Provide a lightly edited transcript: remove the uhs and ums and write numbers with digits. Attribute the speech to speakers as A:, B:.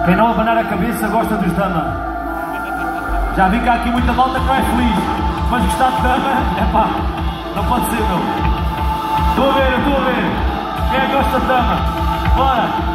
A: Quem não abanar a cabeça gosta dos dama. Já vi que há aqui muita malta que não é feliz, mas gostar de dama, é pá, não pode ser, meu. Estou a ver. Quem é que gosta de dama? Bora!